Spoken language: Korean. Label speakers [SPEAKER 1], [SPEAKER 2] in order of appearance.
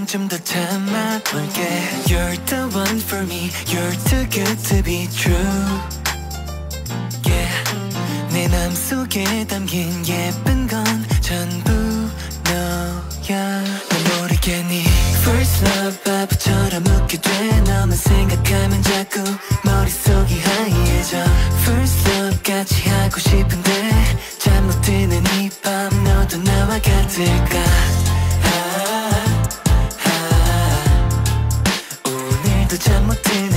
[SPEAKER 1] 이번엔 좀 더 참아볼게. You're the one for me. You're too good to be true. Yeah. 내 맘속에 담긴 예쁜 건 전부 너야. 난 모르겠니 First love 바보처럼 웃게 돼. 너만 생각하면 자꾸 머릿속이 하얘져. First love 같이 하고 싶은데 잠 못 드는 이 밤 너도 나와 같을까. 오늘도 잠 못 드는